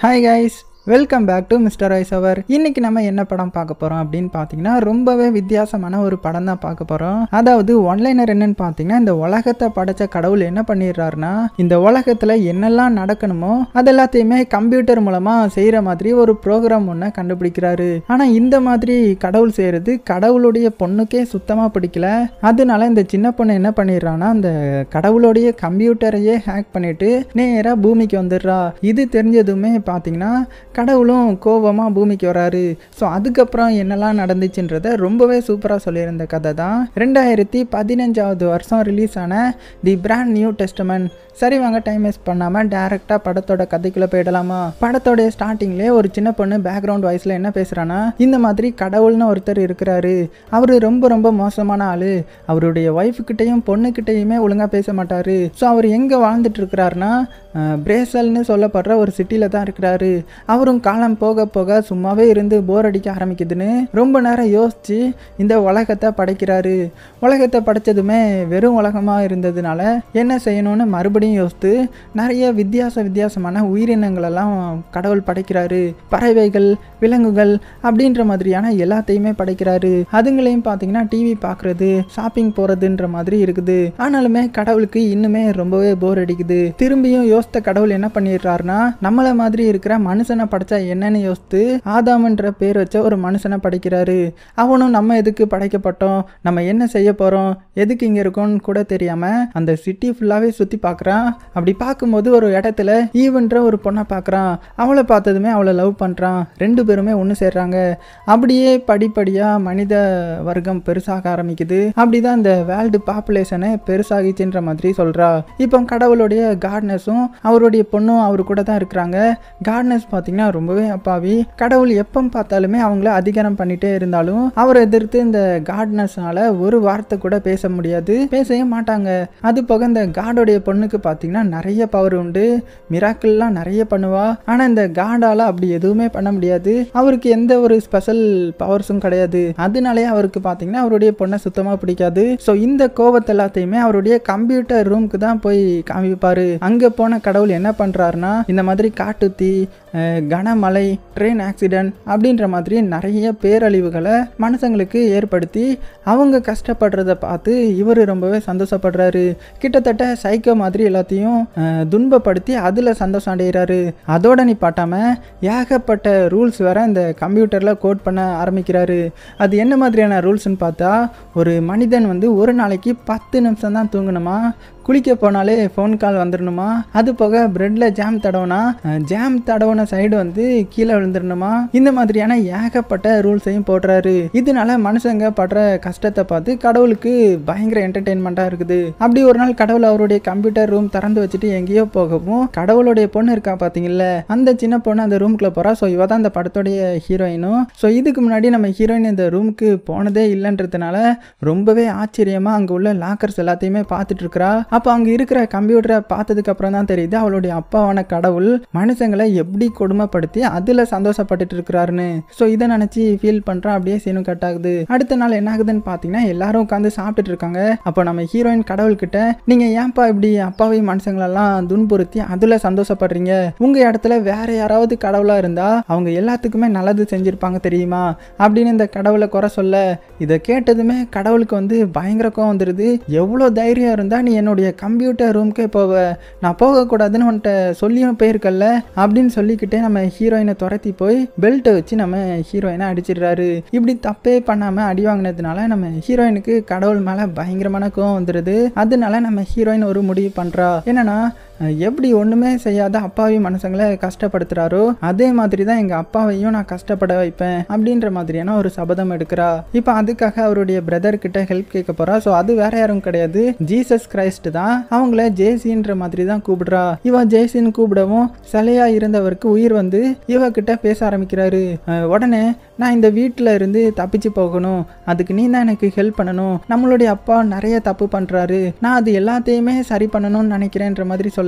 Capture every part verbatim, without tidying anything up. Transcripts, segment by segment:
Hi guys, welcome back to mister ice hour. இன்னைக்கு நம்ம என்ன படம் பார்க்க போகிறோம் அப்படின்னு பார்த்தீங்கன்னா ரொம்பவே வித்தியாசமான ஒரு படம் தான் பார்க்க போகிறோம். அதாவது ஒன்லைனர் என்னன்னு பார்த்தீங்கன்னா, இந்த உலகத்தை படைச்ச கடவுள் என்ன பண்ணிடுறாருன்னா, இந்த உலகத்தில் என்னெல்லாம் நடக்கணுமோ அது எல்லாத்தையுமே கம்ப்யூட்டர் மூலமாக செய்கிற மாதிரி ஒரு ப்ரோக்ராம் ஒன்றை கண்டுபிடிக்கிறாரு. ஆனால் இந்த மாதிரி கடவுள் செய்கிறது கடவுளுடைய பொண்ணுக்கே சுத்தமாக பிடிக்கல. அதனால இந்த சின்ன பொண்ணு என்ன பண்ணிடுறான்னா, அந்த கடவுளுடைய கம்ப்யூட்டரையே ஹேக் பண்ணிட்டு நேராக பூமிக்கு வந்துடுறா. இது தெரிஞ்சதுமே பார்த்தீங்கன்னா கடவுளும் கோபமாக பூமிக்கு வராரு. ஸோ அதுக்கப்புறம் என்னெல்லாம் நடந்துச்சுன்றத ரொம்பவே சூப்பராக சொல்லியிருந்த கதை தான் ரெண்டாயிரத்தி பதினஞ்சாவது வருஷம் ரிலீஸ் ஆன தி பிராண்ட் நியூ டெஸ்டமென்ட். சரி வாங்க, டைம் வேஸ்ட் பண்ணாமல் டேரெக்டாக படத்தோட கதைக்குள்ளே போயிடலாமா? படத்தோடைய ஸ்டார்டிங்லேயே ஒரு சின்ன பொண்ணு பேக்ரவுண்ட் வாய்ஸில் என்ன பேசுகிறான்னா, இந்த மாதிரி கடவுள்னு ஒருத்தர் இருக்கிறாரு, அவர் ரொம்ப ரொம்ப மோசமான ஆள், அவருடைய ஒய்ஃபுக்கிட்டையும் பொண்ணுக்கிட்டையுமே ஒழுங்காக பேச மாட்டார். ஸோ அவர் எங்கே வாழ்ந்துட்டு இருக்கிறாருன்னா, பிரேசல்னு சொல்லப்படுற ஒரு சிட்டியில் தான் இருக்கிறாரு. அவரும் காலம் போக போக சும்மாவே இருந்து போர் அடிக்க ஆரம்பிக்குதுன்னு ரொம்ப நேரம் யோசித்து இந்த உலகத்தை படைக்கிறாரு. உலகத்தை படைச்சதுமே வெறும் உலகமாக இருந்ததுனால என்ன செய்யணும்னு மறுபடியும் யோசித்து நிறைய வித்தியாச வித்தியாசமான உயிரினங்களெல்லாம் கடவுள் படைக்கிறாரு. பறவைகள், விலங்குகள் அப்படின்ற மாதிரியான எல்லாத்தையுமே படைக்கிறாரு. அதுங்களையும் பார்த்தீங்கன்னா டிவி பார்க்குறது, ஷாப்பிங் போகிறதுன்ற மாதிரி இருக்குது. ஆனாலுமே கடவுளுக்கு இன்னுமே ரொம்பவே போர் அடிக்குது. திரும்பியும் யோசித்த கடவுள் என்ன பண்ணிடுறாருன்னா, நம்மளை மாதிரி இருக்கிற மனுஷனை படைச்சா என்னன்னு யோசித்து ஆதாம்ன்ற பேர் வச்ச ஒரு மனுஷனை படைக்கிறாரு. அவனும் நம்ம எதுக்கு படைக்கப்பட்டோம், நம்ம என்ன செய்ய போகிறோம், எதுக்கு இங்கே இருக்கோம்னு கூட தெரியாமல் அந்த சிட்டி ஃபுல்லாகவே சுற்றி பார்க்குறான். அப்படி பார்க்கும்போது ஒரு இடத்துல ஈவன்ற ஒரு பொண்ணை பார்க்குறான். அவளை பார்த்ததுமே அவளை லவ் பண்ணுறான். ரெண்டு பேருமே ஒன்று சேர்றாங்க. அப்படியே படிப்படியாக மனித வர்க்கம் பெருசாக ஆரம்பிக்குது. அப்படிதான் இந்த வேர்ல்டு பாப்புலேஷனை பெருசாகிச்சுன்ற மாதிரி சொல்கிறா. இப்போ கடவுளுடைய காட்னஸும் அவருடைய பொண்ணும் அவரு கூட தான் இருக்கிறாங்க. காட்னஸ் பார்த்தீங்கன்னா ரொம்பவே அப்பாவி. கடவுள் எப்போ பார்த்தாலுமே அவங்கள அதிகாரம் பண்ணிட்டே இருந்தாலும் அவரை எதிர்த்து இந்த காட்னஸ்னால ஒரு வார்த்தை கூட பேச முடியாது, பேசவே மாட்டாங்க. அது போக இந்த காடோடைய பொண்ணுக்கு பார்த்தீங்கன்னா நிறைய பவர் உண்டு, மிராக்கிள்லாம் நிறைய பண்ணுவா. ஆனால் இந்த காடால அப்படி எதுவுமே பண்ண முடியாது. அவருக்கு எந்த ஒரு ஸ்பெஷல் பவர்ஸும் கிடையாது. அதனாலே அவருக்கு பார்த்தீங்கன்னா அவருடைய பொண்ணை சுத்தமாக பிடிக்காது. ஸோ இந்த கோபத்தை எல்லாத்தையுமே அவருடைய கம்ப்யூட்டர் ரூமுக்கு தான் போய் காமிப்பாரு. அங்கே போன கடவுள் என்ன பண்ணுறாருன்னா, இந்த மாதிரி காட்டு தீ, கனமழை, ட்ரெயின் ஆக்சிடென்ட் அப்படின்ற மாதிரி நிறைய பேரழிவுகளை மனுஷங்களுக்கு ஏற்படுத்தி அவங்க கஷ்டப்படுறத பார்த்து இவர் ரொம்பவே சந்தோஷப்படுறாரு. கிட்டத்தட்ட சைக்கோ மாதிரி எல்லாத்தையும் துன்பப்படுத்தி அதில் சந்தோஷம் அடைகிறாரு. அதோட நீ பாட்டாமல் ஏகப்பட்ட ரூல்ஸ் வேற இந்த கம்ப்யூட்டரில் கோட் பண்ண ஆரம்பிக்கிறாரு. அது என்ன மாதிரியான ரூல்ஸ்ன்னு பார்த்தா, ஒரு மனிதன் வந்து ஒரு நாளைக்கு பத்து நிமிஷம் தான் தூங்கணுமா, குளிக்க போனாலே ஃபோன் கால் வந்துடணுமா, அது போக பிரெட்டில் ஜாம் தடவுனா ஜாம் தடவுன சைடு வந்து கீழே விழுந்துடணுமா, இந்த மாதிரியான ஏகப்பட்ட ரூல்ஸையும் போடுறாரு. இதனால மனுஷங்க படுற கஷ்டத்தை பார்த்து கடவுளுக்கு பயங்கர என்டர்டெயின்மெண்ட்டாக இருக்குது. அப்படி ஒரு நாள் கடவுள் அவருடைய கம்ப்யூட்டர் ரூம் திறந்து வச்சுட்டு எங்கேயோ போகவும் கடவுளுடைய பொண்ணு இருக்கா பார்த்தீங்கல்ல, அந்த சின்ன பொண்ணு அந்த ரூம்குள்ளே போகிறா. ஸோ இவ தான் அந்த படத்துடைய ஹீரோயினும். ஸோ இதுக்கு முன்னாடி நம்ம ஹீரோயின் இந்த ரூமுக்கு போனதே இல்லைன்றதுனால ரொம்பவே ஆச்சரியமாக அங்கே உள்ள லாக்கர்ஸ் எல்லாத்தையுமே பார்த்துட்டு இருக்கிறா. அப்போ அங்கே இருக்கிற கம்ப்யூட்டரை பார்த்ததுக்கு அப்புறம் தான் தெரியுது அவளுடைய அப்பாவான கடவுள் மனுஷங்களை எப்படி கொடுமைப்படுத்தி அதில் சந்தோஷப்பட்டுட்டு இருக்கிறாருன்னு. ஸோ இதை நினச்சி ஃபீல் பண்ணுறா. அப்படியே சீனும் கட் ஆகுது. அடுத்த நாள் என்ன ஆகுதுன்னு பார்த்தீங்கன்னா, எல்லாரும் உட்காந்து சாப்பிட்டுட்டு இருக்காங்க. அப்போ நம்ம ஹீரோயின் கடவுள்கிட்ட, நீங்கள் ஏன்ப்பா இப்படி அப்பாவி மனுஷங்களெல்லாம் துன்புறுத்தி அதில் சந்தோஷப்படுறீங்க, உங்கள் இடத்துல வேற யாராவது கடவுளாக இருந்தால் அவங்க எல்லாத்துக்குமே நல்லது செஞ்சுருப்பாங்க தெரியுமா அப்படின்னு இந்த கடவுளை குறை சொல்ல, இதை கேட்டதுமே கடவுளுக்கு வந்து பயங்கர கோவம் வந்துடுது. எவ்வளோ தைரியம் இருந்தால் நீ என்னுடைய கம்ப்யூட்டர் ரூம்க்கே போவ, நான் போகக்கூடாதுன்னு உன்கிட்ட சொல்லியும் போயிருக்கல அப்படின்னு சொல்லிக்கிட்டே நம்ம ஹீரோயினை துரத்தி போய் பெல்ட்டை வச்சு நம்ம ஹீரோயினை அடிச்சிடுறாரு. இப்படி தப்பே பண்ணாமல் அடி வாங்கினதுனால நம்ம ஹீரோயினுக்கு கடவுள் மேலே பயங்கரமான கோவம் வந்துடுது. அதனால நம்ம ஹீரோயின் ஒரு முடிவு பண்ணுறா. என்னன்னா, எப்படி ஒன்றுமே செய்யாத அப்பாவி மனுஷங்களை கஷ்டப்படுத்துகிறாரோ அதே மாதிரி தான் எங்கள் அப்பாவையும் நான் கஷ்டப்பட வைப்பேன் அப்படின்ற மாதிரியான ஒரு சபதம் எடுக்கிறா. இப்போ அதுக்காக அவருடைய பிரதர்கிட்ட ஹெல்ப் கேட்க போகிறா. ஸோ அது வேற யாரும் கிடையாது, ஜீசஸ் கிரைஸ்ட் தான். அவங்கள ஜேசின்ற மாதிரி தான் கூப்பிடுறா. இவ ஜேசின்னு கூப்பிடவும் சிலையா இருந்தவருக்கு உயிர் வந்து இவகிட்ட பேச ஆரம்பிக்கிறாரு. உடனே, நான் இந்த வீட்டில் இருந்து தப்பிச்சு போகணும், அதுக்கு நீ தான் எனக்கு ஹெல்ப் பண்ணணும், நம்மளுடைய அப்பா நிறைய தப்பு பண்ணுறாரு, நான் அது எல்லாத்தையுமே சரி பண்ணணும்னு நினைக்கிறேன்ற மாதிரி சொல்ல,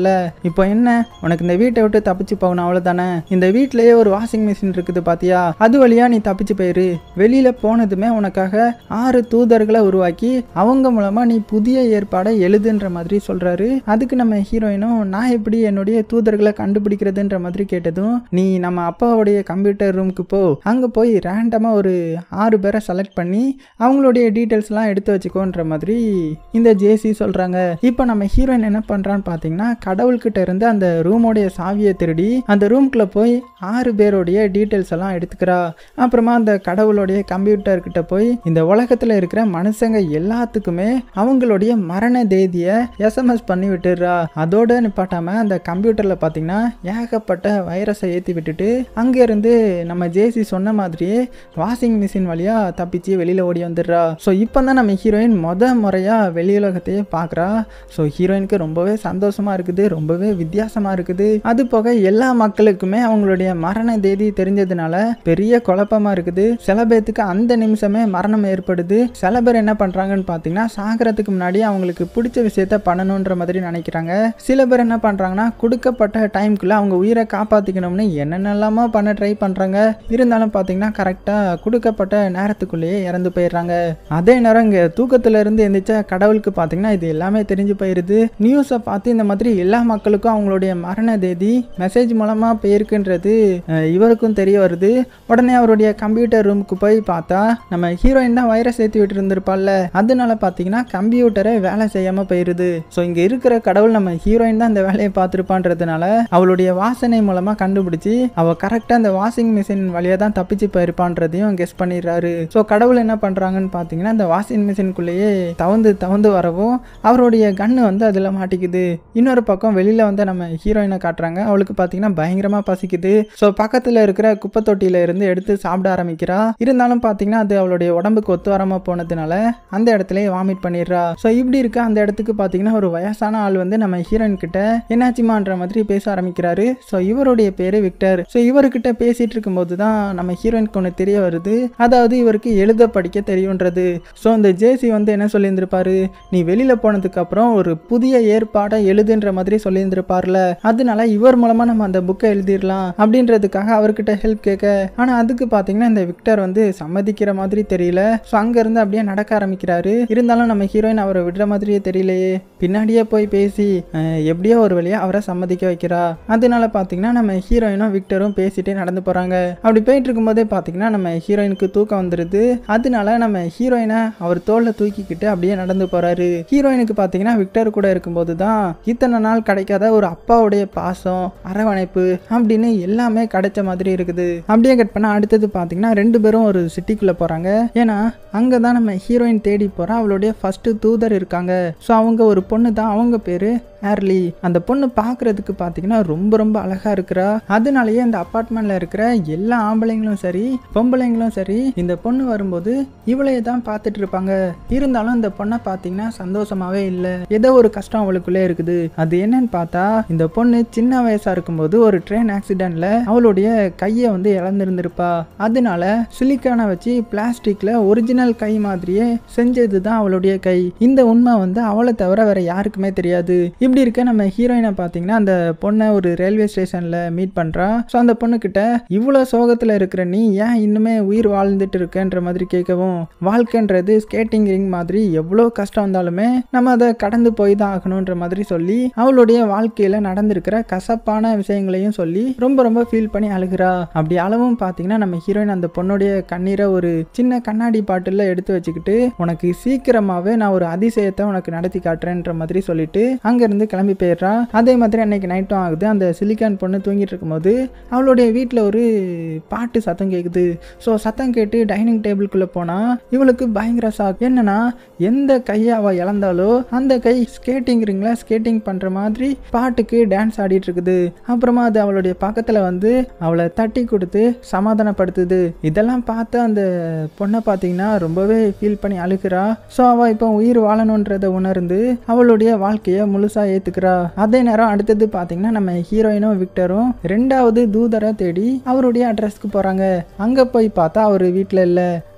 வந்துட்டல்ல, இப்போ என்ன உனக்கு இந்த வீட்டை விட்டு தப்பிச்சு போகணும் அவ்வளவுதானே, இந்த வீட்லயே ஒரு வாஷிங் மிஷின் இருக்குது பாத்தியா, அது வழியா நீ தப்பிச்சு போயிரு, வெளியில போனதுமே உனக்காக ஆறு தூதர்களை உருவாக்கி அவங்க மூலமா நீ புதிய ஏற்பாடை எழுதுன்ற மாதிரி சொல்றாரு. அதுக்கு நம்ம ஹீரோயினும் நான் எப்படி என்னுடைய தூதர்களை கண்டுபிடிக்கிறதுன்ற மாதிரி கேட்டதும், நீ நம்ம அப்பாவுடைய கம்ப்யூட்டர் ரூமுக்கு போ, அங்க போய் ரேண்டமா ஒரு ஆறு பேரை செலக்ட் பண்ணி அவங்களுடைய டீட்டெயில்ஸ் எல்லாம் எடுத்து வச்சுக்கோன்ற மாதிரி இந்த ஜேசி சொல்றாங்க. இப்போ நம்ம ஹீரோயின் என்ன பண்றான்னு பாத்தீங்கன்னா கடவுள்கிட்ட இருந்து அந்த ரூமோடைய சாவியை திருடி அந்த ரூம்குள்ள போய் ஆறு பேருடைய டீட்டெயில்ஸ் எல்லாம் எடுத்துக்கிறா. அப்புறமா அந்த கடவுளுடைய கம்ப்யூட்டர் கிட்ட போய் இந்த உலகத்துல இருக்கிற மனுஷங்க எல்லாத்துக்குமே அவங்களுடைய மரண தேதியை எஸ்எம்எஸ் பண்ணி விட்டுடுறா. அதோட நிப்பாட்டாம அந்த கம்ப்யூட்டர்ல பாத்தீங்கன்னா ஏகப்பட்ட வைரஸை ஏற்றி விட்டுட்டு அங்க இருந்து நம்ம ஜேசி சொன்ன மாதிரியே வாஷிங் மிஷின் வழியா தப்பிச்சு வெளியில ஓடி வந்துடுறா. ஸோ இப்போ தான் நம்ம ஹீரோயின் முத முறையா வெளி உலகத்தையே பார்க்குறா. ஸோ ஹீரோயினுக்கு ரொம்பவே சந்தோஷமா இருக்குது, ரொம்பவே வித்தியாசமா இருக்குது. அது போக எல்லா மக்களுக்குமே அவங்களுடைய மரண தேதி தெரிஞ்சதுனால பெரிய குழப்பமா இருக்குது. சில பேத்துக்கு அந்த நிமிஷமே மரணம் ஏற்படுது. சில பேர் என்ன பண்றாங்கன்னு பார்த்தீங்கன்னா சாகிறதுக்கு முன்னாடி அவங்களுக்கு பிடிச்ச விஷயத்த பண்ணணுன்ற மாதிரி நினைக்கிறாங்க. சில பேர் என்ன பண்றாங்கன்னா கொடுக்கப்பட்ட டைம்குள்ள அவங்க உயிரை காப்பாத்திக்கணும்னு என்னென்னலாமா பண்ண ட்ரை பண்றாங்க. இருந்தாலும் பார்த்தீங்கன்னா கரெக்டா கொடுக்கப்பட்ட நேரத்துக்குள்ளேயே இறந்து போயிடுறாங்க. அதே நேரம் இங்க தூக்கத்துல இருந்து எந்திரிச்ச கடவுளுக்கு பார்த்தீங்கன்னா இது எல்லாமே தெரிஞ்சு போயிருது. நியூஸை பார்த்து இந்த மாதிரி எல்லா மக்களுக்கும் அவங்களுடைய மரண தேதி மெசேஜ் மூலமா போயிருக்குன்றது இவருக்கும் தெரிய வருது. உடனே அவருடைய கம்ப்யூட்டர் ரூமுக்கு போய் பார்த்தா நம்ம ஹீரோயின் தான் வைரஸ் ஏற்றி விட்டு இருந்திருப்பாள்ல, அதனால பார்த்தீங்கன்னா கம்ப்யூட்டரை வேலை செய்யாம போயிருது. ஸோ இங்க இருக்கிற கடவுள் நம்ம ஹீரோயின் தான் இந்த வேலையை பார்த்துருப்பான்றதுனால அவளுடைய வாசனை மூலமா கண்டுபிடிச்சி அவ கரெக்டா அந்த வாஷிங் மிஷின் வழியா தான் தப்பிச்சு போயிருப்பான்றதையும் கெஸ் பண்ணிடுறாரு. ஸோ கடவுள் என்ன பண்றாங்கன்னு பார்த்தீங்கன்னா இந்த வாஷிங் மிஷினுக்குள்ளேயே தவந்து தவந்து வரவும் அவருடைய கண்ணு வந்து அதுல மாட்டிக்குது. இன்னொரு பக்கம் வெளியில வந்து நம்ம ஹீரோயினை காட்டுறாங்க. அவளுக்கு பார்த்தீங்கன்னா பயங்கரமா பசிக்குது. ஸோ பக்கத்துல இருக்கிற குப்பை தொட்டியில இருந்து எடுத்து சாப்பிட ஆரம்பிக்கிறா. இருந்தாலும் பார்த்தீங்கன்னா அது அவளுடைய உடம்புக்கு ஒத்து வராம போனதுனால அந்த இடத்துல வாமிட் பண்ணிடுறா. ஸோ இப்படி இருக்க அந்த இடத்துக்கு பார்த்தீங்கன்னா ஒரு வயசான ஆள் வந்து நம்ம ஹீரோயின் கிட்ட என்னாச்சுமான்ற மாதிரி பேச ஆரம்பிக்கிறாரு. ஸோ இவருடைய பேரு விக்டர். ஸோ இவர்கிட்ட பேசிட்டு இருக்கும்போது தான் நம்ம ஹீரோயினுக்கு ஒன்று தெரிய வருது, அதாவது இவருக்கு எழுத படிக்க தெரியுன்றது. ஸோ இந்த ஜேசி வந்து என்ன சொல்லியிருந்திருப்பாரு, நீ வெளியில போனதுக்கு அப்புறம் ஒரு புதிய ஏற்பாடை எழுதுன்ற மாதிரி சொல்லியிருந்திருப்பார்ல, அதனால இவர் மூலமா நம்ம அந்த புக்கை எழுதிடலாம் அப்படின்றதுக்காக அவர்கிட்ட ஹெல்ப் கேட்க, ஆனா அதுக்கு பாத்தீங்கன்னா இந்த விக்டர் வந்து சம்மதிக்கிற மாதிரி தெரியல. ஸோ அங்க இருந்து அப்படியே நடக்க ஆரம்பிக்கிறாரு. இருந்தாலும் நம்ம ஹீரோயின் அவரை விடுற மாதிரியே தெரியலையே. பின்னாடியே போய் பேசி எப்படியோ ஒரு வழியா அவரை சம்மதிக்க வைக்கிறா. அதனால பாத்தீங்கன்னா நம்ம ஹீரோயினும் விக்டரும் பேசிட்டே நடந்து போறாங்க. அப்படி போயிட்டு இருக்கும் போதே பாத்தீங்கன்னா நம்ம ஹீரோயினுக்கு தூக்கம் வந்துருது. அதனால நம்ம ஹீரோயினை அவர் தோல்ல தூக்கிக்கிட்டு அப்படியே நடந்து போறாரு. ஹீரோயினுக்கு பாத்தீங்கன்னா விக்டர் கூட இருக்கும்போது தான் இத்தனை நாள் கிடைக்காத ஒரு அப்பாவுடைய பாசம், அரவணைப்பு அப்படின்னு எல்லாமே கிடைச்ச மாதிரி இருக்குது. அப்படியே கட் பண்ண அடுத்தது பாத்தீங்கன்னா ரெண்டு பேரும் ஒரு சிட்டிக்குள்ள போறாங்க. ஏன்னா அங்கதான் நம்ம ஹீரோயின் தேடி போறா அவளுடைய ஃபர்ஸ்ட் தூதர் இருக்காங்க. ஸோ அவங்க ஒரு பொண்ணு தான், அவங்க பேரு ஏர்லி. அந்த பொண்ணு பாக்குறதுக்கு பாத்தீங்கன்னா ரொம்ப ரொம்ப அழகா இருக்கிறா. அதனாலயே அந்த அபார்ட்மெண்ட்ல இருக்கிற எல்லா ஆம்பளைங்களும் சரி பொம்பளைங்களும் சரி இந்த பொண்ணு வரும்போது இவளையே தான் பார்த்துட்டு இருப்பாங்க. இருந்தாலும் இந்த பொண்ணை பாத்தீங்கன்னா சந்தோஷமாவே இல்லை, ஏதோ ஒரு கஷ்டம் அவளுக்குள்ளே இருக்குது. அது என்னன்னு பார்த்தா இந்த பொண்ணு சின்ன வயசா இருக்கும்போது ஒரு ட்ரெயின் ஆக்சிடென்ட்ல அவளுடைய கையை வந்து இழந்திருந்திருப்பா. அதனால சிலிக்கானை வச்சு பிளாஸ்டிக்ல ஒரிஜினல் கை மாதிரியே செஞ்சது தான் அவளுடைய கை. இந்த உண்மை வந்து அவளை தவிர வேற யாருக்குமே தெரியாது. இப்படி இருக்க நம்ம ஹீரோயினை பார்த்தீங்கன்னா அந்த பொண்ணை ஒரு ரயில்வே ஸ்டேஷன்ல மீட் பண்றா. ஸோ அந்த பொண்ணு கிட்ட இவ்வளோ சோகத்தில் இருக்கிற நீ ஏன் இன்னுமே உயிர் வாழ்ந்துட்டு இருக்கன்ற மாதிரி கேட்கவும், வாழ்க்கைன்றது ஸ்கேட்டிங் ரிங் மாதிரி எவ்வளோ கஷ்டம் வந்தாலுமே நம்ம அதை கடந்து போய் தான் ஆகணுன்ற மாதிரி சொல்லி அவளுடைய வாழ்க்கையில நடந்திருக்கிற கசப்பான விஷயங்களையும் சொல்லி ரொம்ப ரொம்ப ஃபீல் பண்ணி அழுகிறா. அப்படி அளவும் பார்த்தீங்கன்னா நம்ம ஹீரோயின் அந்த பொண்ணுடைய கண்ணீரை ஒரு சின்ன கண்ணாடி பாட்டில் எடுத்து வச்சுக்கிட்டு உனக்கு சீக்கிரமாவே நான் ஒரு அதிசயத்தை உனக்கு நடத்தி காட்டுறேன்ற மாதிரி சொல்லிட்டு அங்கிருந்து கிளம்பி போயிடுறா. அதே மாதிரி அன்னைக்கு நைட்டும் ஆகுது. அந்த சிலிக்கான் பொண்ணு தூங்கிட்டு இருக்கும்போது அவளுடைய வீட்டில் ஒரு பாட்டு சத்தம் கேட்குது. ஸோ சத்தம் கேட்டு டைனிங் டேபிள்குள்ள போனா இவளுக்கு பயங்கர ஷாக். என்னன்னா எந்த கையை அவள் இழந்தாலோ அந்த கை ஸ்கேட்டிங் ரிங்ல ஸ்கேட்டிங் பண்ற மாதிரி பாட்டுக்கு டான்ஸ் ஆடிட்டு இருக்குது. அப்புறமா அது அவளுடைய பக்கத்துல வந்து அவளை தட்டி கொடுத்து சமாதானப்படுத்துது. இதெல்லாம் பார்த்து அந்த பொண்ணை பார்த்தீங்கன்னா ரொம்பவே ஃபீல் பண்ணி அழுகிறா. ஸோ அவள் இப்போ உயிர் வாழணுன்றதை உணர்ந்து அவளுடைய வாழ்க்கையை முழுசா ஏத்துக்கிறா. அதே நேரம் அடுத்தது பாத்தீங்கன்னா நம்ம ஹீரோயினும் விக்டரும் ரெண்டாவது தூதரை தேடி அவருடைய அட்ரஸ்க்கு போறாங்க. அங்க போய் பார்த்தா அவரு வீட்டுல இல்ல.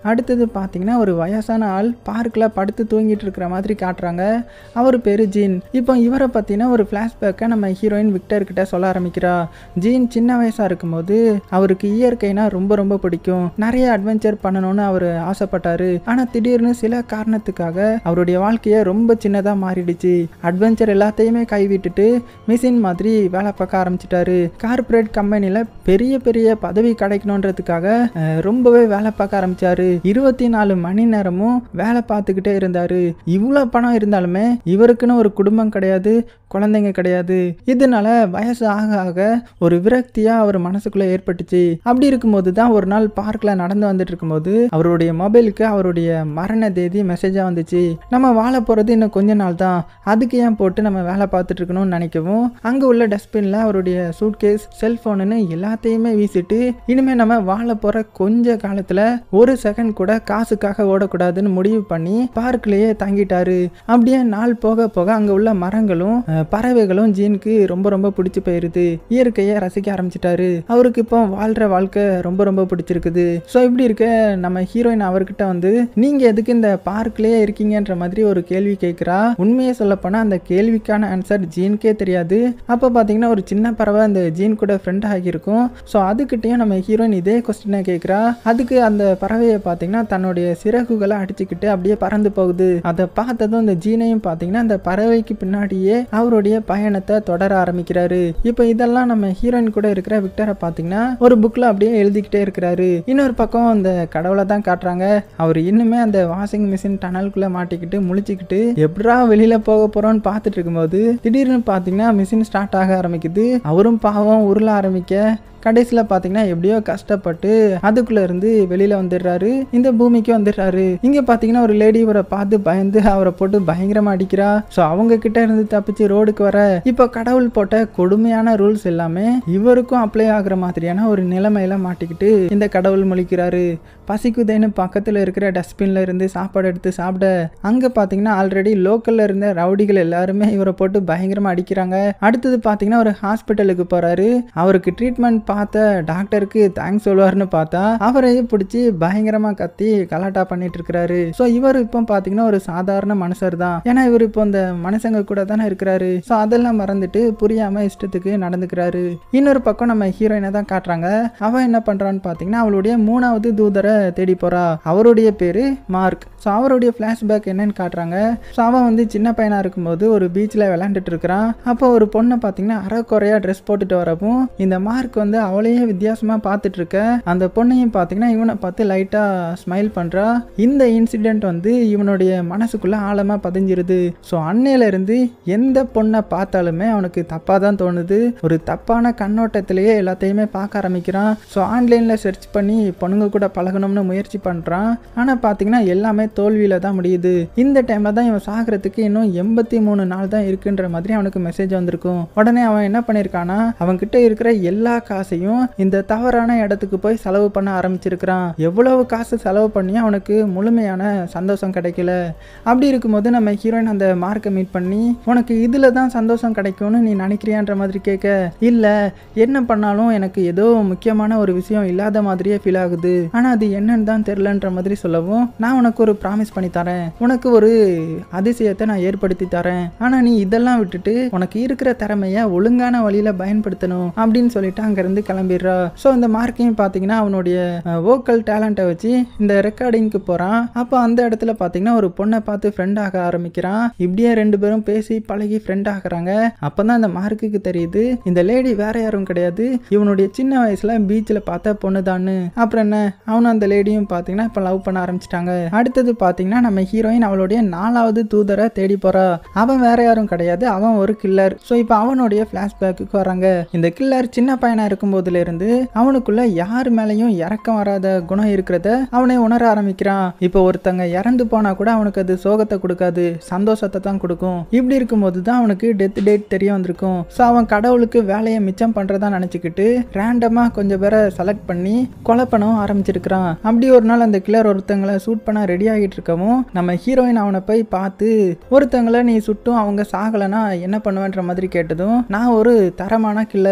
அடுத்தது பார்த்தீங்கன்னா ஒரு வயசான ஆள் பார்க்கில் படுத்து தூங்கிட்டு இருக்கிற மாதிரி காட்டுறாங்க. அவர் பேர் ஜீன். இப்போ இவரை பற்றின ஒரு ஃப்ளாஷ்பேக்கை நம்ம ஹீரோயின் விக்டர் கிட்ட சொல்ல ஆரம்பிக்கிறா. ஜீன் சின்ன வயசாக இருக்கும்போது அவருக்கு இயற்கைனா ரொம்ப ரொம்ப பிடிக்கும். நிறைய அட்வென்ச்சர் பண்ணணும்னு அவர் ஆசைப்பட்டாரு. ஆனால் திடீர்னு சில காரணத்துக்காக அவருடைய வாழ்க்கையை ரொம்ப சின்னதாக மாறிடுச்சு. அட்வென்ச்சர் எல்லாத்தையுமே கைவிட்டுட்டு மிஷின் மாதிரி வேலை பார்க்க ஆரம்பிச்சிட்டாரு. கார்பரேட் கம்பெனியில் பெரிய பெரிய பதவி கிடைக்கணுன்றதுக்காக ரொம்பவே வேலை பார்க்க ஆரம்பிச்சாரு. இருபத்தி நாலு மணி நேரமும் வேலை பார்த்துக்கிட்டே இருந்தாரு. இவ்வளோ பணம் இருந்தாலுமே இவருக்குன்னு ஒரு குடும்பம் கிடையாது, குழந்தைங்க கிடையாது. இதனால வயசு ஆக ஆக ஒரு விரக்தியா அவர் மனசுக்குள்ள ஏற்பட்டுச்சு. அப்படி இருக்கும்போது தான் ஒரு நாள் பார்க்ல நடந்து வந்துட்டு இருக்கும்போது அவருடைய மொபைலுக்கு அவருடைய மரண தேதி மெசேஜா வந்துச்சு. நம்ம வாழ போறது இன்னும் கொஞ்ச நாள் தான், அதுக்கு ஏன் போட்டு நம்ம வேலை பார்த்துட்டு இருக்கணும்னு நினைக்கவும் அங்க உள்ள டஸ்ட்பின்ல அவருடைய சூட்கேஸ், செல்போனுன்னு எல்லாத்தையுமே வீசிட்டு இனிமே நம்ம வாழ போற கொஞ்ச காலத்துல ஒரு செகண்ட் கூட காசுக்காக ஓடக்கூடாதுன்னு முடிவு பண்ணி பார்க்லயே தங்கிட்டாரு. அப்படியே நாள் போக போக அங்க உள்ள மரங்களும் பறவைகளும் ஜீனுக்கு ரொம்ப ரொம்ப பிடிச்சு போயிருது. இயற்கையை ரசிக்க ஆரம்பிச்சிட்டாரு. அவருக்கு இப்போ வாழ்ற வாழ்க்கை ரொம்ப ரொம்ப பிடிச்சிருக்குது. ஸோ இப்படி இருக்க நம்ம ஹீரோயின் அவர்கிட்ட வந்து நீங்க எதுக்கு இந்த பார்க்லயே இருக்கீங்கன்ற மாதிரி ஒரு கேள்வி கேட்கிறா. உண்மையை சொல்ல போனா அந்த கேள்விக்கான ஆன்சர் ஜீனுக்கே தெரியாது. அப்போ பாத்தீங்கன்னா ஒரு சின்ன பறவை அந்த ஜீன் கூட ஃப்ரெண்ட் ஆகியிருக்கும். ஸோ அதுக்கிட்டையும் நம்ம ஹீரோயின் இதே கொஸ்டினை கேட்கிறா. அதுக்கு அந்த பறவையை பார்த்தீங்கன்னா தன்னுடைய சிறகுகளை அடிச்சுக்கிட்டு அப்படியே பறந்து போகுது. அதை பார்த்ததும் அந்த ஜீனையும் பார்த்தீங்கன்னா அந்த பறவைக்கு பின்னாடியே அவருடைய பயணத்தை தொடர ஆரம்பிக்கிறாரு. இப்போ இதெல்லாம் நம்ம ஹீரோயின் கூட இருக்கிற விக்டரை பார்த்தீங்கன்னா ஒரு புக்ல அப்படியே எழுதிக்கிட்டே இருக்கிறாரு. இன்னொரு பக்கம் அந்த கடவுளை தான் காட்டுறாங்க. அவர் இன்னுமே அந்த வாஷிங் மிஷின் டனலுக்குள்ள மாட்டிக்கிட்டு முழிச்சுக்கிட்டு எப்படா வெளியில போக போறோம்னு பார்த்துட்டு இருக்கும்போது திடீர்னு பார்த்தீங்கன்னா மிஷின் ஸ்டார்ட் ஆக ஆரம்பிக்குது. அவரும் பாவம் உருள ஆரம்பிக்க கடைசியில் பார்த்தீங்கன்னா எப்படியோ கஷ்டப்பட்டு அதுக்குள்ள இருந்து வெளியில வந்துடுறாரு. இந்த பூமிக்கு வந்துடுறாரு. இங்க பார்த்தீங்கன்னா ஒரு லேடி இவரை பார்த்து பயந்து அவரை போட்டு பயங்கரமா அடிக்கிறா. ஸோ அவங்க கிட்ட இருந்து தப்பிச்சு ரோடுக்கு வர இப்போ கடவுள் போட்ட கொடுமையான ரூல்ஸ் எல்லாமே இவருக்கும் அப்ளை ஆகுற மாதிரியான ஒரு நிலைமையில மாட்டிக்கிட்டு இந்த கடவுள் முழிக்கிறாரு. பசிக்குதேன்னு பக்கத்தில் இருக்கிற டஸ்ட்பின்ல இருந்து சாப்பாடு எடுத்து சாப்பிட அங்கே பார்த்தீங்கன்னா ஆல்ரெடி லோக்கல்ல இருந்த ரவுடிகள் எல்லாருமே இவரை போட்டு பயங்கரமா அடிக்கிறாங்க. அடுத்தது பார்த்தீங்கன்னா ஒரு ஹாஸ்பிட்டலுக்கு போறாரு. அவருக்கு ட்ரீட்மெண்ட் பார்த்த டாக்டருக்கு தேங்க்ஸ் சொல்லுவாருன்னு பார்த்தா அவரையே பிடிச்சி பயங்கரமா கத்தி கலாட்டா பண்ணிட்டு இருக்கிறாரு. ஸோ இவர் இப்போ பார்த்தீங்கன்னா ஒரு சாதாரண மனுஷர் தான். ஏன்னா இவர் இப்போ இந்த மனுஷங்க கூட தானே இருக்கிறாரு. ஸோ அதெல்லாம் மறந்துட்டு புரியாம இஷ்டத்துக்கு நடந்துக்கிறாரு. இன்னொரு பக்கம் நம்ம ஹீரோயினை தான் காட்டுறாங்க. அவ என்ன பண்றான்னு பார்த்தீங்கன்னா அவளுடைய மூணாவது தூதரை தேடி போறா. அவருடைய பேரு மார்க். ஸோ அவருடைய ஃபிளாஷ்பேக் என்னன்னு காட்டுறாங்க. ஸோ அவன் வந்து சின்ன பையனா இருக்கும்போது ஒரு பீச்சில் விளையாண்டுட்டு இருக்கிறான். அப்போ ஒரு பொண்ணை பார்த்தீங்கன்னா அரைக்குறையா ட்ரெஸ் போட்டுட்டு வரவும் இந்த மார்க் வந்து அவளையே வித்தியாசமா பார்த்துட்டு இருக்க அந்த பொண்ணையும் பார்த்தீங்கன்னா இவனை பார்த்து லைட்டா ஸ்மைல் பண்றா. இந்த இன்சிடென்ட் வந்து இவனுடைய மனசுக்குள்ள ஆழமா பதிஞ்சிருது. ஸோ அன்னையில இருந்து எந்த பொண்ணை பார்த்தாலுமே அவனுக்கு தப்பா தான் தோணுது. ஒரு தப்பான கண்ணோட்டத்திலேயே எல்லாத்தையுமே பார்க்க ஆரம்பிக்கிறான். ஸோ ஆன்லைன்ல சர்ச் பண்ணி பொண்ணுங்க கூட பழகணும்னு முயற்சி பண்றான். ஆனா பார்த்தீங்கன்னா எல்லாமே தோல்வியில தான் முடியுது. இந்த டைம்ல தான் இவன் சாகிறதுக்கு இன்னும் எண்பத்தி மூணு நாள் தான் இருக்குன்ற மாதிரி அவனுக்கு மெசேஜ் வந்திருக்கும். உடனே அவன் என்ன பண்ணிருக்கானா அவன் கிட்ட இருக்கிற எல்லா காசையும் இந்த தவறான இடத்துக்கு போய் செலவு பண்ண ஆரம்பிச்சிருக்கிறான். எவ்வளவு காசு செலவு பண்ணி அவனுக்கு முழுமையான சந்தோஷம் கிடைக்கல. அப்படி இருக்கும்போது நம்ம ஹீரோயின் அந்த மார்க்கை மீட் பண்ணி உனக்கு இதுல தான் சந்தோஷம் கிடைக்கும்னு நீ நினைக்கிறியான்ற மாதிரி கேட்க, இல்ல என்ன பண்ணாலும் எனக்கு ஏதோ முக்கியமான ஒரு விஷயம் இல்லாத மாதிரியே ஃபீல் ஆகுது, ஆனா அது என்னன்னு தான் தெரியலன்ற மாதிரி சொல்லவும் நான் உனக்கு ஒரு ப்ராமிஸ் பண்ணி தரேன், உனக்கு ஒரு அதிசயத்தை நான் ஏற்படுத்தி தரேன், ஆனா நீ இதெல்லாம் விட்டுட்டு உனக்கு இருக்கிற திறமைய ஒழுங்கான வழியில பயன்படுத்தணும் அப்படின்னு சொல்லிட்டு அங்க இருந்து கிளம்பிடுறா. ஸோ இந்த மார்க்கையும் பார்த்தீங்கன்னா அவனுடைய வோக்கல் டேலண்ட்டை வச்சு இந்த ரெக்கார்டிங்க்கு போகிறான். அப்போ அந்த இடத்துல பார்த்தீங்கன்னா ஒரு பொண்ணை பார்த்து ஃப்ரெண்ட் ஆக ஆரம்பிக்கிறான். இப்படியே ரெண்டு பேரும் பேசி பழகி ஃப்ரெண்ட் ஆகிறாங்க. அப்போ தான் இந்த மார்க்குக்கு தெரியுது இந்த லேடி வேற யாரும் கிடையாது, இவனுடைய சின்ன வயசுல பீச்சில் பார்த்த பொண்ணு தான்னு. அப்புறம் என்ன அவனும் அந்த லேடியும் பார்த்தீங்கன்னா இப்போ லவ் பண்ண ஆரம்பிச்சிட்டாங்க. அடுத்தது பார்த்தீங்கன்னா நம்ம ஹீரோயின் அவளுடைய நாலாவது தூதரை தேடி போறா. அவன் வேற யாரும் கிடையாது, அவன் ஒரு கில்லர். ஸோ இப்போ அவனுடைய ஃபிளாஷ்பேக்கு வராங்க. இந்த கில்லர் சின்ன பையனா இருக்கும் போதுல இருந்து அவனுக்குள்ள யார் மேலையும் இறக்கம் வராத குணம் இருக்கிறத அவனை உணர ஆரம்பிக்கிறான். இப்போ ஒருத்தங்க இறந்து போனா கூட அவனுக்கு அது சோகத்தை கொடுக்காது, சந்தோஷத்தை தான் கொடுக்கும். இப்படி இருக்கும்போது தான் அவனுக்கு டெத் டேட் தெரிய வந்திருக்கும். ஸோ அவன் கடவுளுக்கு வேலையை மிச்சம் பண்றதா நினைச்சுக்கிட்டு ரேண்டமா கொஞ்சம் பேரை செலக்ட் பண்ணி கொலை பண்ணவும் ஆரம்பிச்சிருக்கிறான். அப்படி ஒரு நாள் அந்த கில்லர் ஒருத்தங்களை சூட் பண்ண ரெடி ஆகிட்டு இருக்கவும் நம்ம ஹீரோயின் அவனை போய் பார்த்து ஒருத்தங்களை நீ சுட்டும் அவங்க சாகலைன்னா என்ன பண்ணுவேன்ற மாதிரி கேட்டதும் நான் ஒரு தரமான கில்லர்,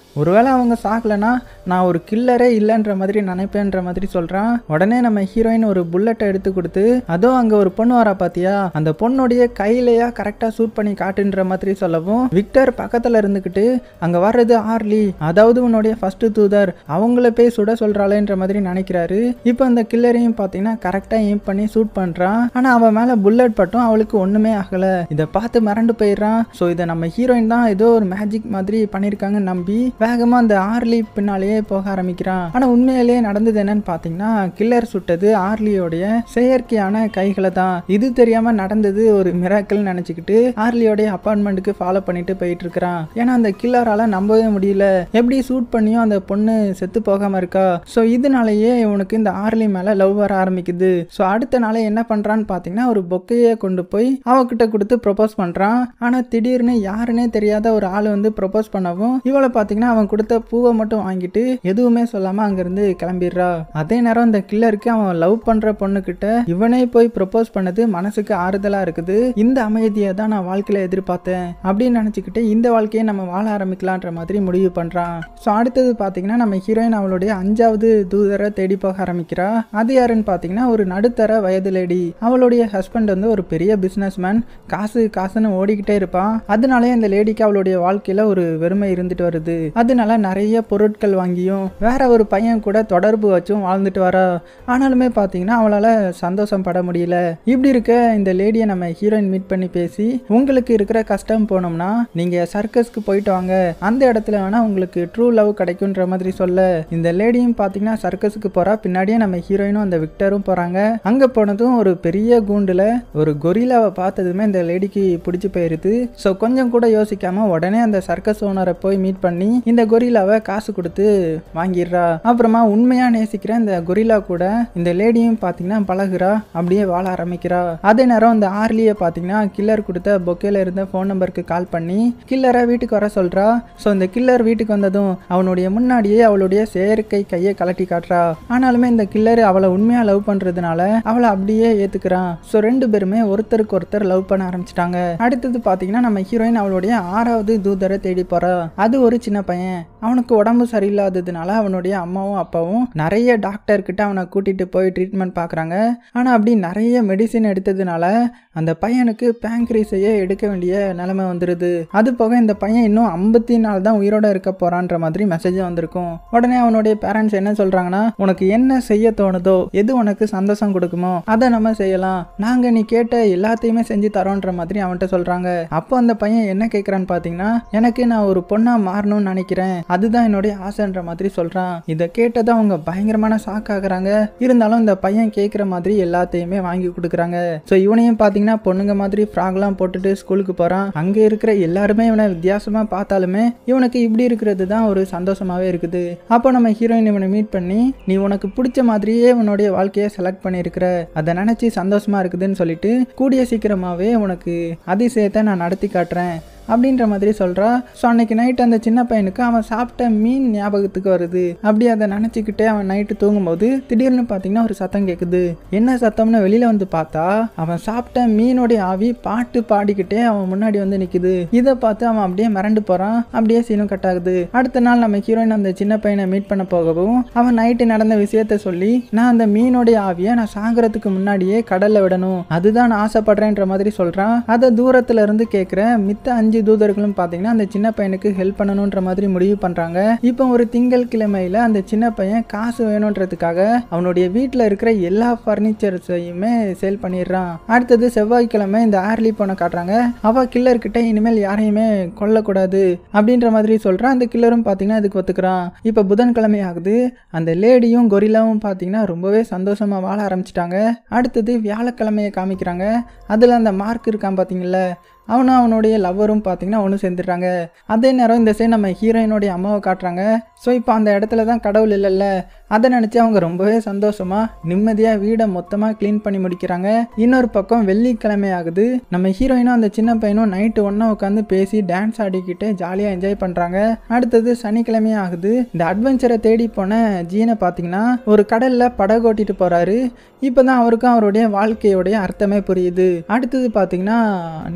ஒருவேளை அவங்க சாகலைன்னா நான் ஒரு கில்லரே இல்லைன்ற மாதிரி நினைப்பேன்ற மாதிரி சொல்கிறான். உடனே நம்ம ஹீரோயின் ஒரு புல்லட்டை எடுத்து கொடுத்து, அதோ அங்கே ஒரு பொண்ணு வரா பார்த்தியா, அந்த பொண்ணுடைய கையிலையா கரெக்டாக ஷூட் பண்ணி காட்டுன்ற மாதிரி சொல்லவும், விக்டர் பக்கத்தில் இருந்துக்கிட்டு அங்கே வர்றது ஆர்லி, அதாவது உன்னுடைய ஃபர்ஸ்ட் தூதர், அவங்கள போய் சுட சொல்கிறாளேன்ற மாதிரி நினைக்கிறாரு. இப்போ அந்த கில்லரையும் பார்த்தீங்கன்னா கரெக்டாக எய்ம் பண்ணி ஷூட் பண்ணுறான். ஆனால் அவன் மேலே புல்லட் பட்டும் அவளுக்கு ஒன்றுமே ஆகலை. இதை பார்த்து மிரண்டு போயிடுறான். ஸோ இதை நம்ம ஹீரோயின் தான் ஏதோ ஒரு மேஜிக் மாதிரி பண்ணியிருக்காங்கன்னு நம்பி வேகமாக அந்த ஆர்லி பின்னாலேயே போக ஆரம்பிக்கிறான். ஆனால் உண்மையிலேயே நடந்தது என்னன்னு பார்த்தீங்கன்னா, கில்லர் சுட்டது ஆர்லியோடைய செயற்கையான கைகளை தான். இது தெரியாமல் நடந்தது ஒரு மிராக்கிள் நினச்சிக்கிட்டு ஆர்லியோடைய அப்பார்ட்மெண்ட்டுக்கு ஃபாலோ பண்ணிட்டு போயிட்டு இருக்கிறான். ஏன்னா அந்த கில்லரால் நம்பவே முடியல, எப்படி ஷூட் பண்ணியும் அந்த பொண்ணு செத்து போகாமல் இருக்கா. ஸோ இதனாலேயே இவனுக்கு இந்த ஆர்லி மேலே லவ் வர ஆரம்பிக்குது. ஸோ அடுத்த நாளே என்ன பண்ணுறான்னு பார்த்தீங்கன்னா, ஒரு பொக்கையை கொண்டு போய் அவகிட்ட கொடுத்து ப்ரொபோஸ் பண்ணுறான். ஆனால் திடீர்னு யாருன்னே தெரியாத ஒரு ஆள் வந்து ப்ரொபோஸ் பண்ணவும், இவளை பார்த்தீங்கன்னா அவன் கொடுத்த பூவை மட்டும் வாங்கிட்டு எதுவுமே சொல்லாமல் அங்கேருந்து கிளம்பிடுறா. அதே நேரம் இந்த கில்லருக்கு அவன் லவ் பண்ணுற பொண்ணுக்கிட்ட இவனே போய் ப்ரொபோஸ் பண்ணது மனசுக்கு ஆறுதலாக இருக்குது. இந்த அமைதியை தான் நான் வாழ்க்கையில் எதிர்பார்த்தேன் அப்படின்னு நினச்சிக்கிட்டு இந்த வாழ்க்கையை நம்ம வாழ ஆரம்பிக்கலான்ற மாதிரி முடிவு பண்ணுறான். ஸோ அடுத்தது பார்த்தீங்கன்னா நம்ம ஹீரோயின் அவளுடைய அஞ்சாவது தூதரை தேடி போக ஆரம்பிக்கிறா. அது யாருன்னு பார்த்தீங்கன்னா ஒரு நடுத்தர வயது லேடி. அவளுடைய ஹஸ்பண்ட் வந்து ஒரு பெரிய பிஸ்னஸ் மேன், காசு காசுன்னு ஓடிக்கிட்டே இருப்பான். அதனாலே இந்த லேடிக்கு அவளுடைய வாழ்க்கையில் ஒரு வெறுமை இருந்துட்டு வருது. அதனால நிறைய பொருட்கள் வாங்கியும் வேற ஒரு பையன் கூட தொடர்பு வச்சும் வாழ்ந்துட்டு வரா. ஆனாலுமே பார்த்தீங்கன்னா அவளால் சந்தோஷம் பட முடியல. இப்படி இருக்க இந்த லேடியை நம்ம ஹீரோயின் மீட் பண்ணி பேசி, உங்களுக்கு இருக்கிற கஷ்டம் போனோம்னா நீங்கள் சர்க்கஸ்க்கு போயிட்டு வாங்க, அந்த இடத்துல வேணால் உங்களுக்கு ட்ரூ லவ் கிடைக்குன்ற மாதிரி சொல்ல, இந்த லேடியும் பார்த்தீங்கன்னா சர்க்கஸுக்கு போகிறா. பின்னாடியே நம்ம ஹீரோயினும் அந்த விக்டரும் போகிறாங்க. அங்கே போனதும் ஒரு பெரிய கூண்டில் ஒரு கொரில்லாவை பார்த்ததுமே இந்த லேடிக்கு பிடிச்சி போயிருது. ஸோ கொஞ்சம் கூட யோசிக்காம உடனே அந்த சர்க்கஸ் ஓனரை போய் மீட் பண்ணி இந்த கொரில்லாவை காசு கொடுத்து வாங்கிடுறா. அப்புறமா உண்மையா நேசிக்கிற இந்த கொரில்லா கூட இந்த லேடியும் பார்த்தீங்கன்னா பழகுறா, அப்படியே வாழ ஆரம்பிக்கிறா. அதே நேரம் இந்த ஆர்லியை பார்த்தீங்கன்னா கில்லர் கொடுத்த பொக்கேல இருந்த ஃபோன் நம்பருக்கு கால் பண்ணி கில்லரை வீட்டுக்கு வர சொல்றா. ஸோ இந்த கில்லர் வீட்டுக்கு வந்ததும் அவனுடைய முன்னாடியே அவளுடைய செயற்கை கையை கலட்டி காட்டுறா. ஆனாலுமே இந்த கில்லர் அவளை உண்மையா லவ் பண்றதுனால அவளை அப்படியே ஏத்துக்கிறான். ஸோ ரெண்டு பேருமே ஒருத்தருக்கு ஒருத்தர் லவ் பண்ண ஆரம்பிச்சிட்டாங்க. அடுத்தது பார்த்தீங்கன்னா நம்ம ஹீரோயின் அவளுடைய ஆறாவது தூதரை தேடி போறா. அது ஒரு சின்ன பையன். அவனுக்கு உடம்பு சரியில்லாததுனால அவனுடைய அம்மாவும் அப்பாவும் நிறைய டாக்டர் கிட்ட அவனை கூட்டிட்டு போய் ட்ரீட்மெண்ட் பார்க்குறாங்க. ஆனால் அப்படி நிறைய மெடிசின் எடுத்ததுனால அந்த பையனுக்கு பேங்க்ரீஸையே எடுக்க வேண்டிய நிலைமை வந்துடுது. அது போக இந்த பையன் இன்னும் ஐம்பத்தி நாள் தான் உயிரோட இருக்க போறான்ற மாதிரி மெசேஜ் வந்திருக்கும். உடனே அவனுடைய பேரண்ட்ஸ் என்ன சொல்றாங்கன்னா, உனக்கு என்ன செய்ய தோணுதோ, எது உனக்கு சந்தோஷம் கொடுக்குமோ அதை நம்ம செய்யலாம், நாங்க நீ கேட்ட எல்லாத்தையுமே செஞ்சு தரோன்ற மாதிரி அவன்கிட்ட சொல்றாங்க. அப்போ அந்த பையன் என்ன கேட்கறான்னு பாத்தீங்கன்னா, எனக்கு நான் ஒரு பொண்ணா மாறணும்னு நினைக்கிறேன், அதுதான் என்னுடைய ஆசைன்ற மாதிரி சொல்றான். இதை கேட்டதான் அவங்க பயங்கரமான ஷாக் ஆகுறாங்க. இருந்தாலும் இந்த பையன் கேட்குற மாதிரி எல்லாத்தையுமே வாங்கி கொடுக்குறாங்க. ஸோ இவனையும் பார்த்தீங்கன்னா பொண்ணுங்க மாதிரி ஃப்ராக்லாம் போட்டுட்டு ஸ்கூலுக்கு போறான். அங்கே இருக்கிற எல்லாருமே இவனை வித்தியாசமா பார்த்தாலுமே இவனுக்கு இப்படி இருக்கிறது தான் ஒரு சந்தோஷமாவே இருக்குது. அப்போ நம்ம ஹீரோயின் இவனை மீட் பண்ணி, நீ உனக்கு பிடிச்ச மாதிரியே உன்னுடைய வாழ்க்கையை செலக்ட் பண்ணியிருக்கிற, அதை நினைச்சு சந்தோஷமா இருக்குதுன்னு சொல்லிட்டு கூடிய சீக்கிரமாவே உனக்கு அதிசயத்தை நான் நடத்தி காட்டுறேன் அப்படின்ற மாதிரி சொல்கிறா. ஸோ அன்னைக்கு நைட் அந்த சின்ன பையனுக்கு அவன் சாப்பிட்ட மீன் ஞாபகத்துக்கு வருது. அப்படி அதை நினச்சிக்கிட்டே அவன் நைட்டு தூங்கும்போது திடீர்னு பார்த்தீங்கன்னா ஒரு சத்தம் கேட்குது. என்ன சத்தம்னு வெளியில் வந்து பார்த்தா அவன் சாப்பிட்ட மீனோடைய ஆவி பாட்டு பாடிக்கிட்டே அவன் முன்னாடி வந்து நிற்குது. இதை பார்த்து அவன் அப்படியே மிரண்டு போகிறான். அப்படியே சீனும் கட் ஆகுது. அடுத்த நாள் நம்ம ஹீரோயின் அந்த சின்ன பையனை மீட் பண்ண போகவும் அவன் நைட்டு நடந்த விஷயத்த சொல்லி, நான் அந்த மீனோடைய ஆவியை நான் சாகிறதுக்கு முன்னாடியே கடல்ல விடணும், அதுதான் நான் ஆசைப்படுறேன்ற மாதிரி சொல்கிறான். அதை தூரத்துல இருந்து கேட்குற மித்த அஞ்சு தூதர்களும் பார்த்தீங்கன்னா அந்த சின்ன பையனுக்கு ஹெல்ப் பண்ணணுன்ற மாதிரி முடிவு பண்றாங்க. இப்போ ஒரு திங்கள் கிழமையில அந்த சின்ன பையன் காசு வேணும்ன்றதுக்காக அவனுடைய வீட்டில் இருக்கிற எல்லா பர்னிச்சர்ஸையுமே சேல் பண்ணிடுறான். அடுத்தது செவ்வாய்க்கிழமை இந்த ஆர்லி பொண்ணை காட்டுறாங்க. அவ கில்லர் கிட்ட இனிமேல் யாரையுமே கொல்லக்கூடாது அப்படின்ற மாதிரி சொல்றான். அந்த கில்லரும் பார்த்தீங்கன்னா அதுக்கு ஒத்துக்கிறான். இப்போ புதன்கிழமை ஆகுது. அந்த லேடியும் கொரில்லாவும் பார்த்தீங்கன்னா ரொம்பவே சந்தோஷமா வாழ ஆரம்பிச்சிட்டாங்க. அடுத்தது வியாழக்கிழமையை காமிக்கிறாங்க. அதில் அந்த மார்க் இருக்கான் பார்த்தீங்களா, அவனும் அவனுடைய லவ்வரும் பார்த்தீங்கன்னா ஒன்று சேர்ந்துடுறாங்க. அதே நேரம் இந்த சைடு நம்ம ஹீரோயினுடைய அம்மாவை காட்டுறாங்க. ஸோ இப்போ அந்த இடத்துல தான் கடவுள் இல்லைல்ல, அதை நினச்சி அவங்க ரொம்பவே சந்தோஷமாக நிம்மதியாக வீடை மொத்தமாக க்ளீன் பண்ணி முடிக்கிறாங்க. இன்னொரு பக்கம் வெள்ளிக்கிழமை ஆகுது. நம்ம ஹீரோயினும் அந்த சின்ன பையனும் நைட்டு ஒன்றா உட்காந்து பேசி டான்ஸ் ஆடிக்கிட்டு ஜாலியாக என்ஜாய் பண்ணுறாங்க. அடுத்தது சனிக்கிழமையே ஆகுது. இந்த அட்வென்ச்சரை தேடி போன ஜீனை பார்த்தீங்கன்னா ஒரு கடலில் படகு ஓட்டிட்டு போகிறாரு. இப்போ தான் அவருக்கும் அவருடைய வாழ்க்கையோடைய அர்த்தமே புரியுது. அடுத்தது பார்த்தீங்கன்னா ஞாயிற்றுக்கிழமை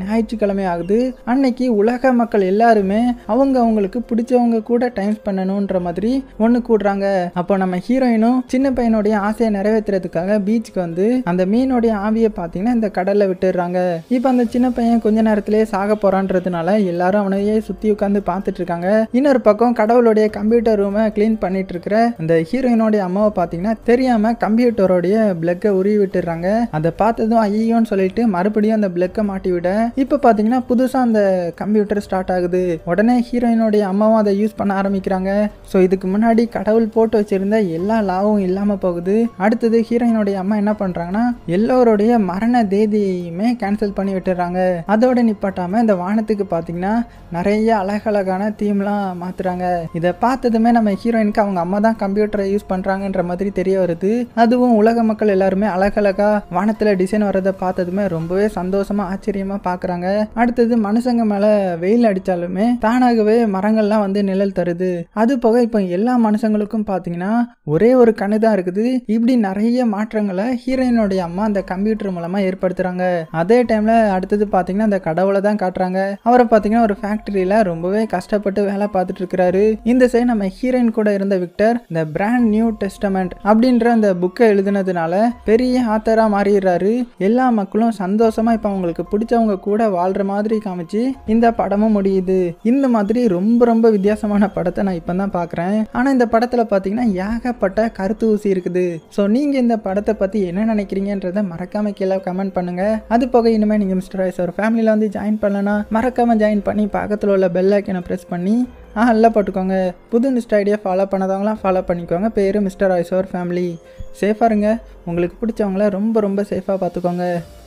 ஞாயிற்றுக்கிழமை ஆகுது. அன்னைக்கு உலக மக்கள் எல்லாருமே அவங்க அவங்களுக்கு பிடிச்சவங்க கூட டைம் பண்ணணுன்ற மாதிரி ஒன்று கூடுறாங்க. அப்போ நம்ம ஹீரோயினும் சின்ன பையனுடைய ஆசையை நிறைவேற்றுறதுக்காக பீச்சுக்கு வந்து அந்த மீனுடைய ஆவியை பார்த்தீங்கன்னா இந்த கடல்ல விட்டுடுறாங்க. இப்போ அந்த சின்ன பையன் கொஞ்ச நேரத்திலேயே சாக போறான்றதுனால எல்லாரும் அவனையே சுத்தி உட்காந்து பார்த்துட்டு இருக்காங்க. இன்னொரு பக்கம் கடவுளுடைய கம்ப்யூட்டர் ரூமை கிளீன் பண்ணிட்டு இருக்கிற அந்த ஹீரோயினோடைய அம்மாவை பார்த்தீங்கன்னா தெரியாம கம்ப்யூட்டரோடைய பிளக்கை உருவி விட்டுறாங்க. அதை பார்த்ததும் ஐயோன்னு சொல்லிட்டு மறுபடியும் அந்த பிளக்கை மாட்டி விட இப்போ பார்த்தீங்கன்னா புதுசா அந்த கம்ப்யூட்டர் ஸ்டார்ட் ஆகுது. உடனே ஹீரோயினோடைய அம்மாவும் அதை யூஸ் பண்ண ஆரம்பிக்கிறாங்க. ஸோ இதுக்கு முன்னாடி கடவுள் போட்டு வச்சிருந்த எல்லா லாவும் இல்லாம போகுது. அடுத்தது ஹீரோயினோடைய அம்மா என்ன பண்றாங்கன்னா எல்லோருடைய மரண தேதியுமே கேன்சல் பண்ணி விட்டுறாங்க. அதோட நிப்பாட்டாம இந்த வானத்துக்கு பார்த்தீங்கன்னா நிறைய அழகழகான தீம்லாம் மாத்துறாங்க. இதை பார்த்ததுமே நம்ம ஹீரோயினுக்கு அவங்க அம்மா தான் கம்ப்யூட்டரை யூஸ் பண்றாங்கன்ற மாதிரி தெரிய வருது. அதுவும் உலக மக்கள் எல்லாருமே அழகழகா வானத்துல டிசைன் வர்றதை பார்த்ததுமே ரொம்பவே சந்தோஷமா ஆச்சரியமா பாக்குறாங்க. அடுத்தது மனுஷங்க மேல வெயில் அடிச்சாலுமே தானாகவே மரங்கள்லாம் வந்து நிழல் தருது. அது போக இப்போ எல்லா மனுஷங்களுக்கும் பார்த்தீங்கன்னா ஒரே ஒரு கண்ணு தான் இருக்குது. இப்படி நிறைய மாற்றங்களை ஹீரோயினுடைய அம்மா அந்த கம்ப்யூட்டர் மூலமா ஏற்படுத்துறாங்க. அதே டைம்ல அடுத்தது பார்த்தீங்கன்னா அந்த கடவுளை தான் காட்டுறாங்க. அவரை பார்த்தீங்கன்னா ஒரு ஃபேக்டரியில ரொம்பவே கஷ்டப்பட்டு வேலை பார்த்துட்டு இருக்கிறாரு. இந்த சைடு நம்ம ஹீரோயின் கூட இருந்த விக்டர் இந்த பிராண்ட் நியூ டெஸ்டமெண்ட் அப்படின்ற அந்த புக்கை எழுதுனதுனால பெரிய ஆத்தரா மாறிடுறாரு. எல்லா மக்களும் சந்தோஷமா இப்ப அவங்களுக்கு பிடிச்சவங்க கூட வாழ்ற மாதிரி காமிச்சு இந்த படமும் முடியுது. இந்த மாதிரி ரொம்ப ரொம்ப வித்தியாசமான படத்தை நான் இப்பதான் பாக்குறேன். ஆனா இந்த படத்துல பாத்தீங்கன்னா ஏகப்பட்ட கருத்து ஊசி இருக்குது. ஸோ நீங்க இந்த படத்தை பத்தி என்ன நினைக்கிறீங்கன்றத மறக்காம கீழே கமெண்ட் பண்ணுங்க. அது போக இனிமே நீங்க மிஸ்டர் ராய்ஸ் ஒரு ஃபேமிலியில வந்து ஜாயின் பண்ணலன்னா மறக்காம ஜாயின் பண்ணி பக்கத்தில் உள்ள பெல் ஐக்கனை ப்ரெஸ் பண்ணி ஆ எல்லாம் போட்டுக்கோங்க. புது மிஸ்டர் ஐடியா ஃபாலோ பண்ணதவங்களாம் ஃபாலோ பண்ணிக்கோங்க. பேர் மிஸ்டர் ராய்ஸ் ஒரு ஃபேமிலி. சேஃபாக இருங்க. உங்களுக்கு பிடிச்சவங்கள ரொம்ப ரொம்ப சேஃபாக பார்த்துக்கோங்க.